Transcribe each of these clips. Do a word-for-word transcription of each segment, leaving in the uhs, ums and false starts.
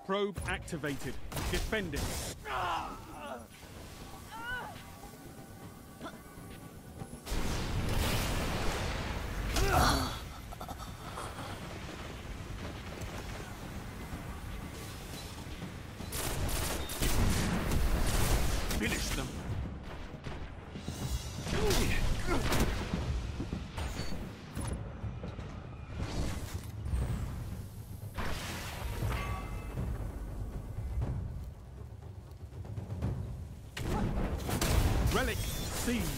Probe activated. Defending. Finish them. Relic seized.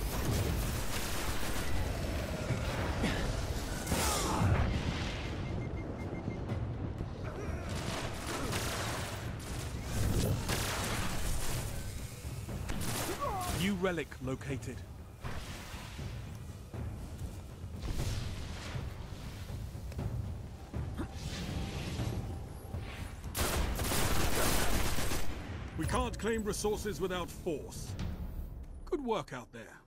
New relic located. We can't claim resources without force. Good work out there.